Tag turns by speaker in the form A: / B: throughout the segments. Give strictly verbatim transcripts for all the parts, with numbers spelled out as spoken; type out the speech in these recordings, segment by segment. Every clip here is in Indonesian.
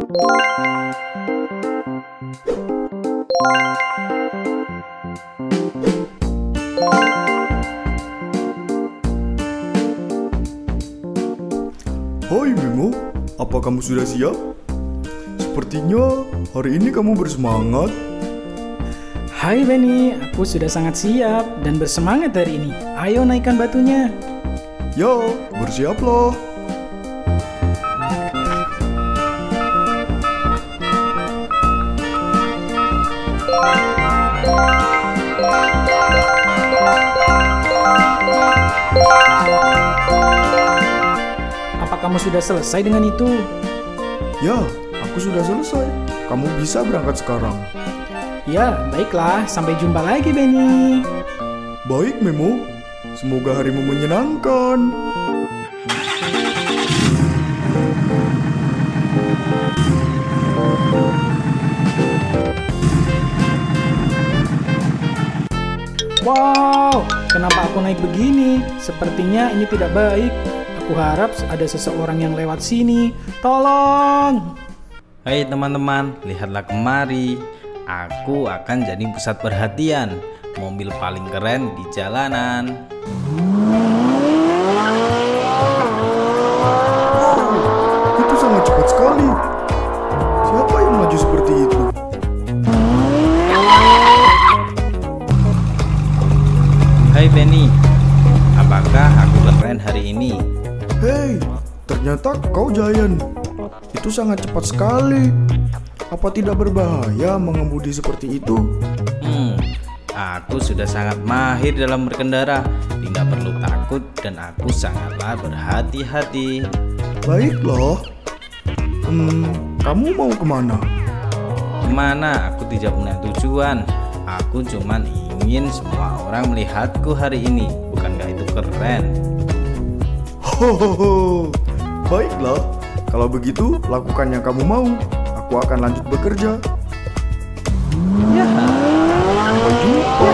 A: Hai Memo, apa kamu sudah siap? Sepertinya hari ini kamu bersemangat.
B: Hai Benny, aku sudah sangat siap dan bersemangat hari ini. Ayo naikkan batunya.
A: Ya, bersiaplah.
B: Apa kamu sudah selesai dengan itu?
A: Ya, aku sudah selesai. Kamu bisa berangkat sekarang.
B: Ya, baiklah. Sampai jumpa lagi, Benny.
A: Baik, Memo. Semoga harimu menyenangkan.
B: Wow, kenapa aku naik begini? Sepertinya ini tidak baik. Aku harap ada seseorang yang lewat sini. Tolong!
C: Hai teman-teman, lihatlah kemari. Aku akan jadi pusat perhatian. Mobil paling keren di jalanan.
A: Wow, itu sangat cepat sekali. Siapa yang maju seperti itu?
C: Hai Benny, apakah aku keren hari ini?
A: Hei, ternyata kau Giant. Itu sangat cepat sekali. Apa tidak berbahaya mengemudi seperti itu?
C: Hmm, aku sudah sangat mahir dalam berkendara. Tidak perlu takut dan aku sangatlah berhati-hati.
A: Baiklah. Hmm, kamu mau kemana?
C: Kemana? Aku tidak punya tujuan. Aku cuman ingin semua orang melihatku hari ini. Bukankah itu keren?
A: Hohoho. Baiklah, kalau begitu lakukan yang kamu mau. Aku akan lanjut bekerja.
B: Ya.
A: Sampai jumpa.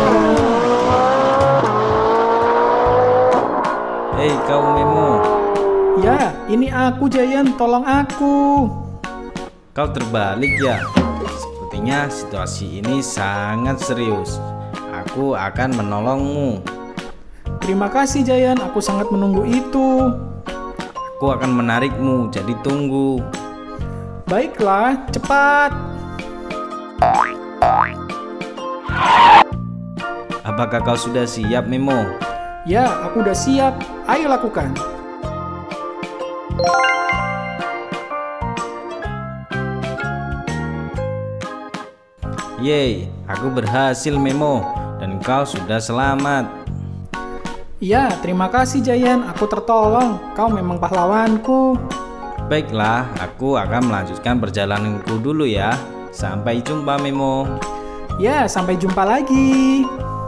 C: Hei kau Memo,
B: Ya, ini aku Giant. Tolong aku.
C: kau terbalik ya? Sepertinya situasi ini sangat serius. Aku akan menolongmu.
B: Terima kasih Giant. Aku sangat menunggu itu.
C: Aku akan menarikmu, jadi tunggu.
B: Baiklah, cepat.
C: Apakah kau sudah siap Memo?
B: Ya, aku udah siap. Ayo lakukan.
C: Yeay, aku berhasil Memo. Dan kau sudah selamat.
B: Ya, terima kasih Giant. Aku tertolong. Kau memang pahlawanku.
C: Baiklah, aku akan melanjutkan perjalananku dulu ya. Sampai jumpa Memo.
B: Ya, sampai jumpa lagi.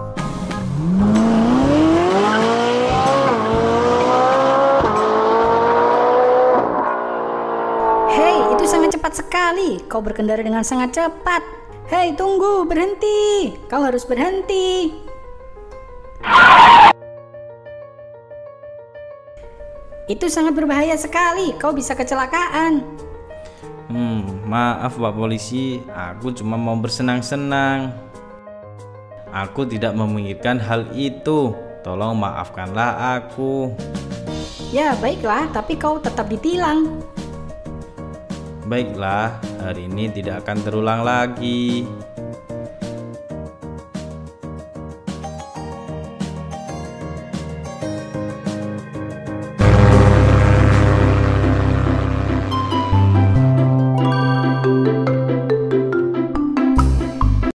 D: Hei, itu sangat cepat sekali. Kau berkendara dengan sangat cepat. Hei, tunggu, berhenti. Kau harus berhenti. Itu sangat berbahaya sekali. Kau bisa kecelakaan.
C: Hmm, maaf Pak Polisi, aku cuma mau bersenang-senang. Aku tidak memikirkan hal itu. Tolong maafkanlah aku.
D: Ya, baiklah, tapi kau tetap ditilang.
C: Baiklah, hari ini tidak akan terulang lagi.